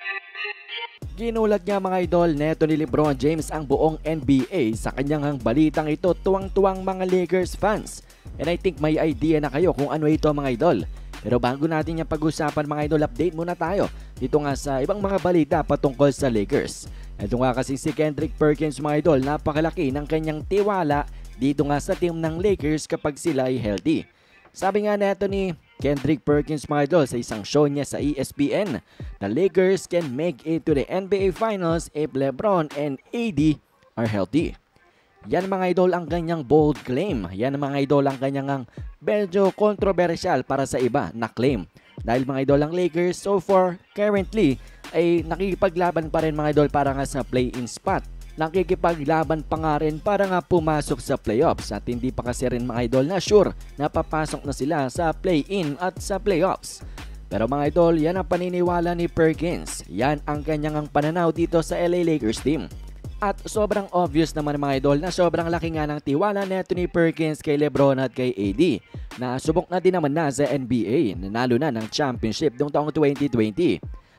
Ginulat nga mga idol neto ni LeBron James ang buong NBA sa kanyang balitang ito, tuwang-tuwang mga Lakers fans. And I think may idea na kayo kung ano ito mga idol. Pero bago natin yung pag-usapan mga idol, update muna tayo dito nga sa ibang mga balita patungkol sa Lakers. Ito nga kasi si Kendrick Perkins mga idol, napakalaki ng kanyang tiwala dito nga sa team ng Lakers kapag sila ay healthy. Sabi nga neto ni Kendrick Perkins mga idol sa isang show niya sa ESPN, the Lakers can make it to the NBA Finals if LeBron and AD are healthy. Yan mga idol ang kanyang bold claim. Yan mga idol ang kanyang medyo controversial para sa iba na claim. Dahil mga idol ang Lakers so far currently ay nakikipaglaban pa rin mga idol para nga sa play-in spot. Nakikipaglaban pa nga rin para nga pumasok sa playoffs at hindi pa kasi rin mga idol na sure na papasok na sila sa play-in at sa playoffs. Pero mga idol, yan ang paniniwala ni Perkins. Yan ang kanyang pananaw dito sa LA Lakers team. At sobrang obvious naman mga idol na sobrang laki nga ng tiwala neto ni Perkins kay LeBron at kay AD na subok na din naman na sa NBA, nanalo na ng championship noong taong 2020.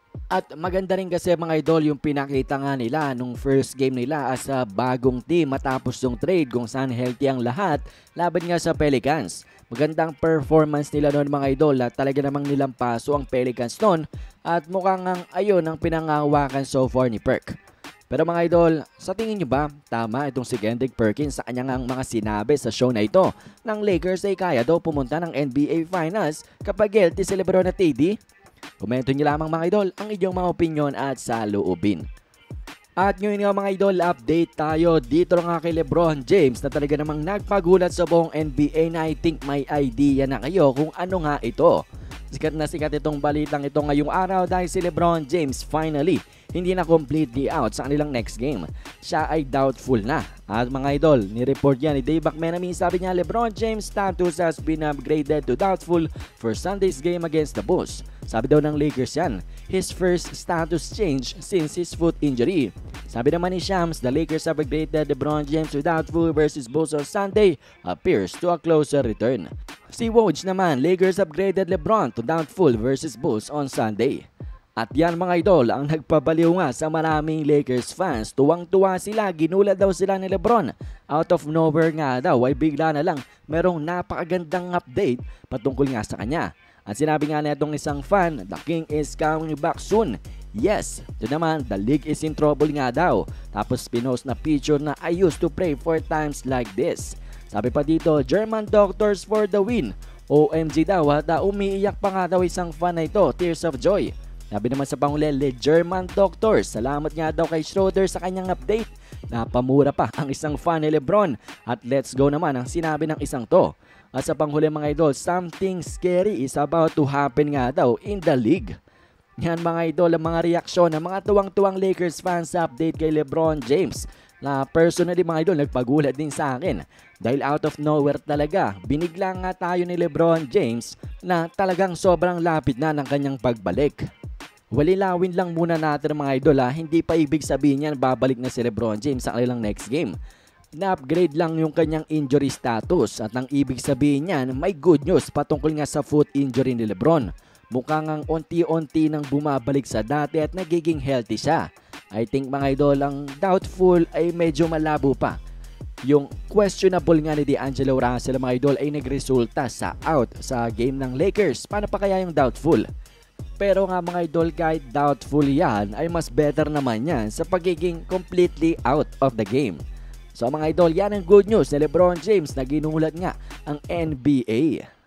At maganda rin kasi mga idol yung pinakita nga nila nung first game nila as a bagong team matapos yung trade kung saan healthy ang lahat laban nga sa Pelicans. Magandang performance nila noon mga idol at talaga namang nilampaso ang Pelicans noon at mukhang ayun ang pinangahawakan so far ni Perk. Pero mga idol, sa tingin nyo ba tama itong si Kendrick Perkins sa kanyang mga sinabi sa show na ito ng Lakers ay kaya daw pumunta ng NBA Finals kapag healthy si LeBron at AD? Komento nyo lamang mga idol ang inyong mga opinion at saloobin. At ngayon nga mga idol, update tayo dito nga kay LeBron James na talaga namang nagpagulat sa buong NBA na I think may idea na kayo kung ano nga ito. Sikat na sikat itong balitang ito ngayong araw dahil si LeBron James finally hindi na completely out sa kanilang next game. Siya ay doubtful na. At mga idol, ni-report yan ni Dave McManamy, sabi niya LeBron James status has been upgraded to doubtful for Sunday's game against the Bulls. Sabi daw ng Lakers yan, his first status change since his foot injury. Sabi naman ni Shams, the Lakers have upgraded LeBron James to doubtful versus Bulls on Sunday appears to a closer return. Si Woj naman, Lakers upgraded LeBron to doubtful versus Bulls on Sunday. At yan mga idol ang nagpabaliw nga sa maraming Lakers fans. Tuwang-tuwa sila, ginulat daw sila ni LeBron. Out of nowhere nga daw ay bigla na lang merong napakagandang update patungkol nga sa kanya. At sinabi nga netong isang fan, the King is coming back soon. Yes, ito naman, the league is in trouble nga daw. Tapos pinost na picture na I used to pray for times like this. Sabi pa dito, German doctors for the win. OMG daw at umiiyak pa nga daw isang fan na ito, tears of joy. Sabi naman sa pangulele, German doctors, salamat nga daw kay Schroeder sa kanyang update. Napamura pa ang isang fan ni LeBron. At let's go naman ang sinabi ng isang to. At sa panghuli mga idol, something scary is about to happen nga daw in the league. Yan mga idol ang mga reaksyon ng mga tuwang-tuwang Lakers fans sa update kay LeBron James. Na personally mga idol, nagpagulat din sa akin. Dahil out of nowhere talaga, binigla nga tayo ni LeBron James na talagang sobrang lapit na ng kanyang pagbalik. Walilawin lang muna natin mga idol hindi pa ibig sabihin yan babalik na si LeBron James sa kanilang next game. Na-upgrade lang yung kanyang injury status at ang ibig sabihin yan may good news patungkol nga sa foot injury ni LeBron. Mukhang ang unti-unti nang bumabalik sa dati at nagiging healthy siya. I think mga idol ang doubtful ay medyo malabo pa. Yung questionable nga ni D'Angelo Russell mga idol ay nagresulta sa out sa game ng Lakers. Paano pa kaya yung doubtful? Pero nga mga idol, kahit doubtful yan ay mas better naman yan sa pagiging completely out of the game. So mga idol, yan ang good news ni LeBron James na ginulat nga ang NBA.